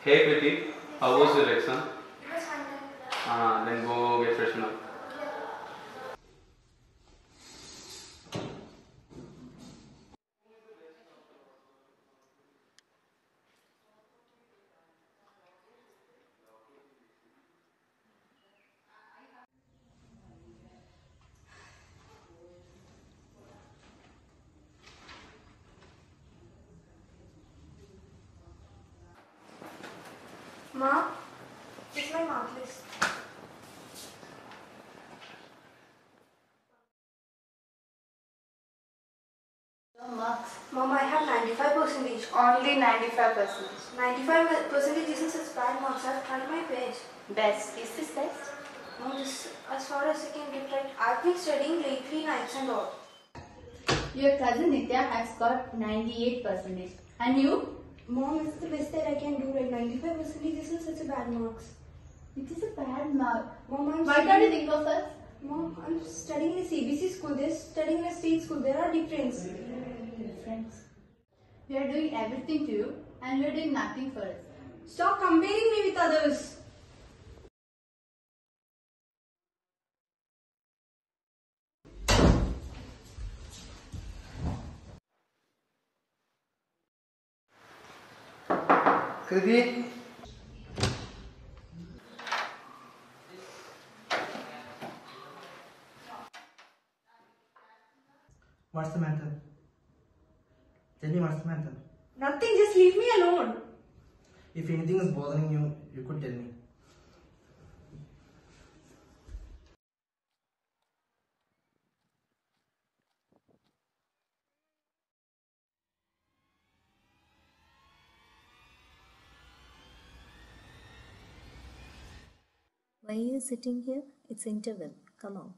Hey Kriti, how was your lesson? It was fun. Then go get freshen up. Ma, it's my mark list. Your marks. Mom, I have 95%. Only 95%. 95% isn't such bad marks. I've tried my best. Best. Is this best? Mom, this as far as I can get right. I've been studying lately nights and all. Your cousin Nitya has got 98%. And you? Mom, it's the best that I can do right. 95% isn't such a bad marks. It is a bad mark. Mom, Why can't you think of us? Mom, I'm studying in a CBC school. They're studying in a state school. There are differences. Friends. We are doing everything to you and we are doing nothing for us. Stop comparing me with others. Kriti? What's the matter? Tell me what's the matter. Nothing, just leave me alone. If anything is bothering you, you could tell me. Why are you sitting here? It's interval. Come out.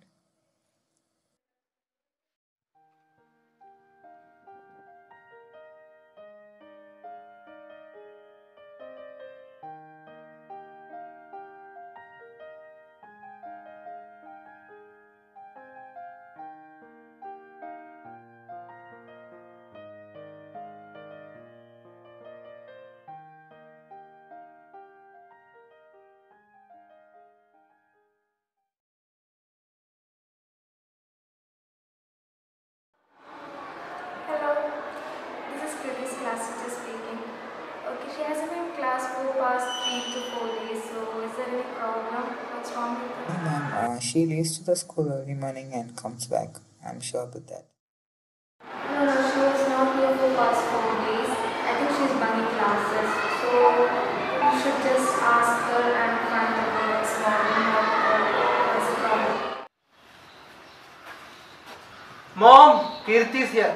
Hello, this is Kriti's class teacher speaking. Okay, she hasn't been in class for past 3 to 4 days, so is there any problem? What's wrong with her? No, ma'am, she leaves to the school early morning and comes back. I'm sure about that. No, no, she was not here for past 4 days. I think she's bunking classes, so you should just ask her and find out what's wrong or what's the problem. Mom! Kirti is here.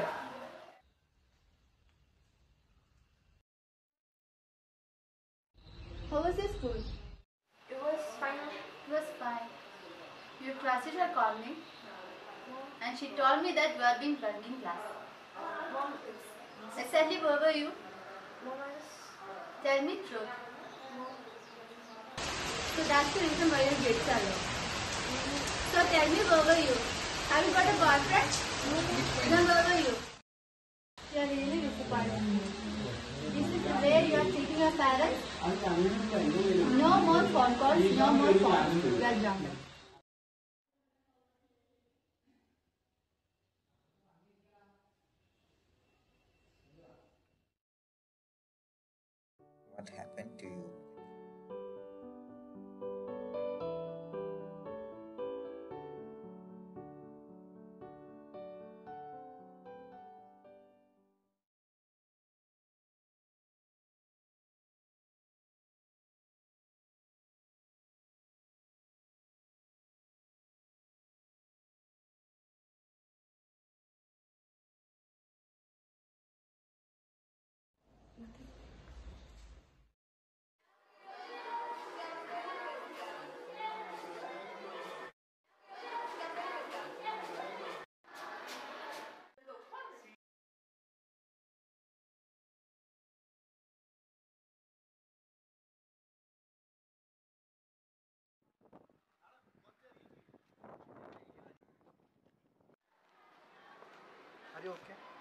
How was your school? It was fine. It was fine. Your class teacher called me and she told me that you have been bunking class. Mom, Exactly where were you? Mom, I was... Tell me truth. So that's the reason why your grades are low. So tell me where were you? Have you got a boyfriend? Then where were you? You are really disappointed. This is the way you are treating your parents? No more phone calls, no more phones. You are grounded. What happened to you? Are you okay?